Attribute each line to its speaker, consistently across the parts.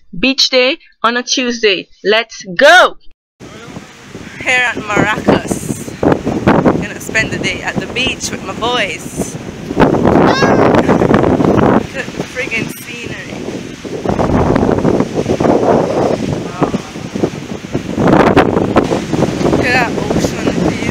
Speaker 1: Beach day on a Tuesday. Let's go! Here at Maracas. Gonna spend the day at the beach with my boys. Look at the friggin' scenery. Wow. Look at that ocean view.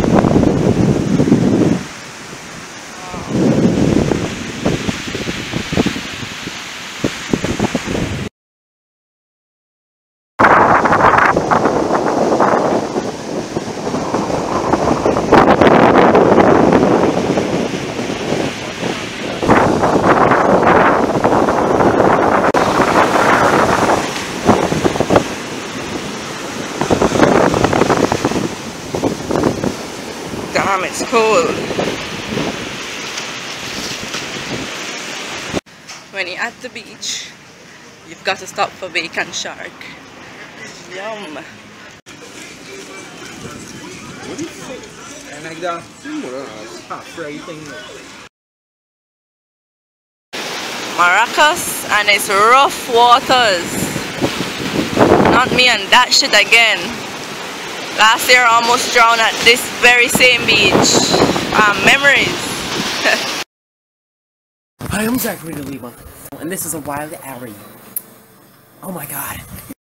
Speaker 1: Damn, it's cold. When you're at the beach, you've got to stop for bacon shark. Yum.
Speaker 2: What do you think? And like that, fry thing.
Speaker 1: Maracas and its rough waters. Not me and that shit again. Last year I almost drowned at this very same beach. Memories.
Speaker 3: Hi, I'm Zachary the Lima, and this is a wild area. Oh my god.